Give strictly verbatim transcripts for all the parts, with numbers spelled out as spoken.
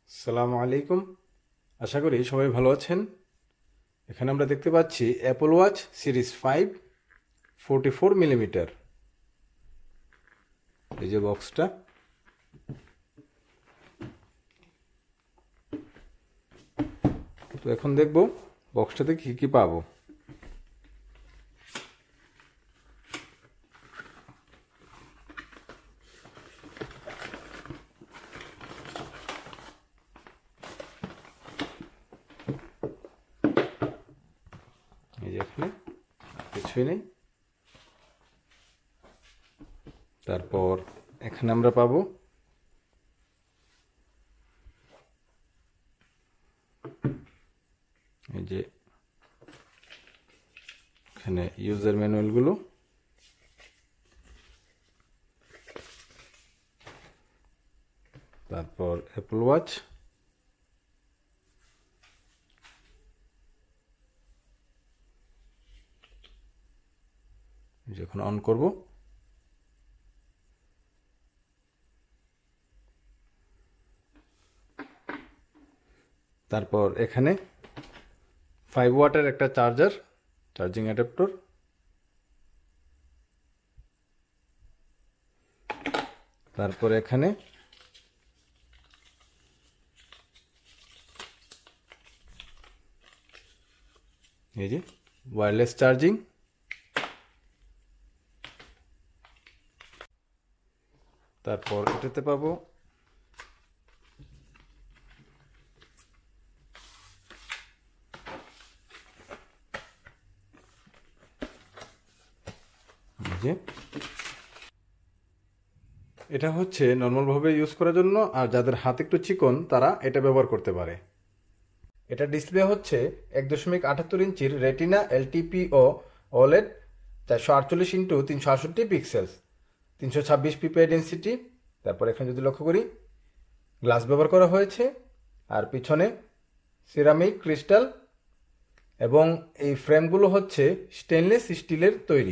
আসসালামু আলাইকুম। আশা করি সবাই ভালো আছেন। এখানে আমরা দেখতে পাচ্ছি Apple Watch series five forty four millimetre. এই যে বক্সটা, তো এখন দেখব বক্সটাতে কি কি পাবো। এই যে এখানে কিছুই নেই। তারপর এখানে আমরা পাবো এই যে এখানে ইউজার ম্যানুয়ালগুলো, তারপর অ্যাপল ওয়াচ, যখন অন করব তারপর এখানে ফাইভ ওয়াটের একটা চার্জার, চার্জিং অ্যাডাপ্টার, তারপর এখানে এই যে ওয়্যারলেস চার্জিং, তারপর এটাতে পাবো যে এটা হচ্ছে নর্মালভাবে ইউজ করার জন্য, আর যাদের হাত একটু চিকন তারা এটা ব্যবহার করতে পারে। এটা ডিসপ্লে হচ্ছে এক দশমিক আটাত্তর ইঞ্চির রেটিনা এলটিপি ও ওলেড চারশো আটচল্লিশ ইন্টু তিনশো আটষট্টি পিক্সেলস, তিনশো ছাব্বিশ পিপিআই ডেন্সিটি। তারপর এখানে যদি লক্ষ্য করি গ্লাস ব্যবহার করা হয়েছে, আর পিছনে সিরামিক ক্রিস্টাল, এবং এই ফ্রেমগুলো হচ্ছে স্টেনলেস স্টিলের তৈরি।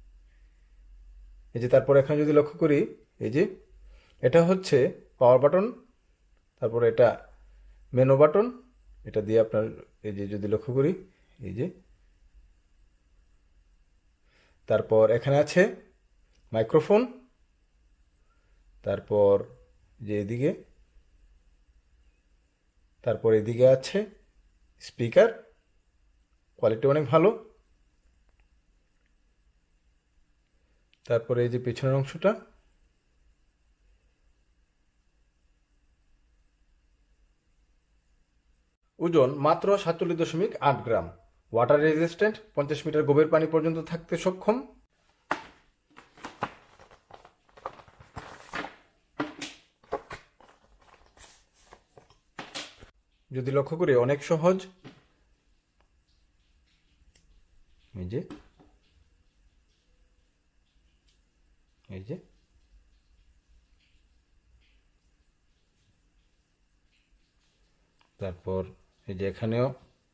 এই যে তারপর এখানে যদি লক্ষ্য করি এই যে এটা হচ্ছে পাওয়ার বাটন, তারপর এটা মেনু বাটন, এটা দিয়ে আপনার এই যে যদি লক্ষ্য করি এই যে তারপর এখানে আছে মাইক্রোফোন, তারপর যে এদিকে, তারপর এদিকে আছে স্পিকার, কোয়ালিটি অনেক ভালো। তারপরে এই যে পেছনের অংশটা, ওজন মাত্র সাতচল্লিশ দশমিক আট গ্রাম, ওয়াটার রেজিস্ট্যান্ট, পঞ্চাশ মিটার গভীর পানি পর্যন্ত থাকতে সক্ষম। যদি লক্ষ্য করি অনেক সহজ, এই যে এই যে তারপর এই যে এখানেও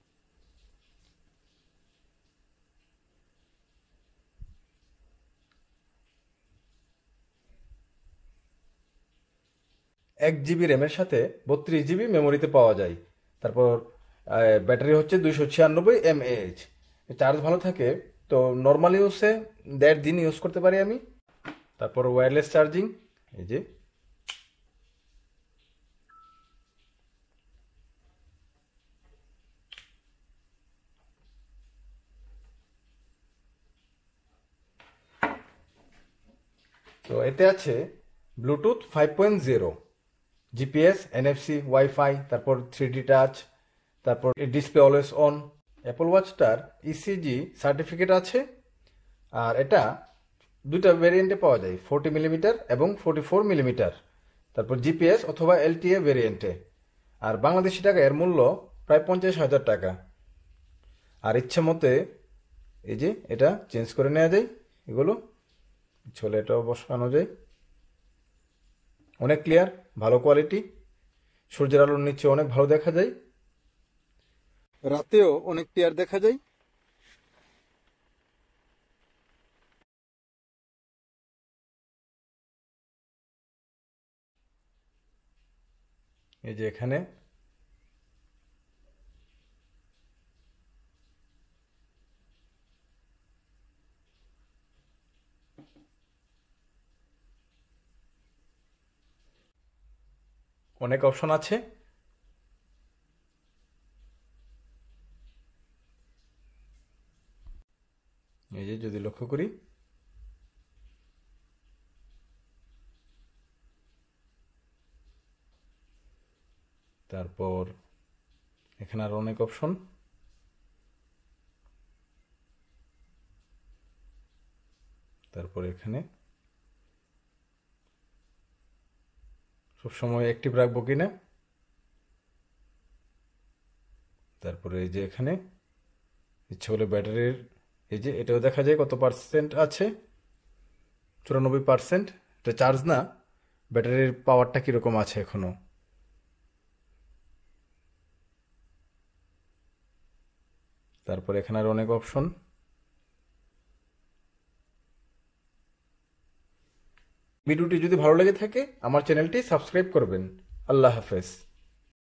এক জিবি র্যামের সাথে বত্রিশ জিবি মেমোরিতে পাওয়া যায়। তারপর ব্যাটারি হচ্ছে দুইশো ছিয়ানব্বই এমএএইচ, চার্জ ভালো থাকে, তো নর্মাল ইউজে দেড় দিন ইউজ করতে পারি আমি। তারপর ওয়্যারলেস চার্জিং, এই যে তো এতে আছে Bluetooth five point zero, GPS, NFC, WiFi, তারপর থ্রি ডি টাচ, তারপর ডিসপ্লে অলওয়েজ অন। অ্যাপল ওয়াচটার ইসিজি সার্টিফিকেট আছে, আর এটা দুইটা ভেরিয়েন্টে পাওয়া যায়, ফোরটি মিলিমিটার এবং ফোরটি ফোর মিলিমিটার। তারপর জিপিএস অথবা এলটিএ ভেরিয়েন্টে, আর বাংলাদেশি টাকা এর মূল্য প্রায় পঞ্চাশ হাজার টাকা। আর ইচ্ছে মতে এই যে এটা চেঞ্জ করে নেওয়া যায়, এগুলো ছোলে এটাও বসানো যায়। অনেক ক্লিয়ার, ভালো কোয়ালিটি, সূর্যের আলোর নিচে অনেক ভালো দেখা যায়, রাতেও অনেক ক্লিয়ার দেখা যায়। এই যে এখানে অনেক অপশন আছে। এই যে যদি লক্ষ্য করি তারপর এখানে আর অনেক অপশন। তারপর এখানে সবসময় অ্যাক্টিভ রাখবো কিনা। তারপরে এই যে এখানে ইচ্ছে হলে ব্যাটারির এই যে এটাও দেখা যায় কত পার্সেন্ট আছে, চুরানব্বই পার্সেন্ট। এটা চার্জ না, ব্যাটারির পাওয়ারটা কীরকম আছে এখনো। তারপর এখানে আর অনেক অপশন। ভিডিওটি যদি ভালো লেগে থাকে আমার চ্যানেলটি সাবস্ক্রাইব করবেন। আল্লাহ হাফেজ।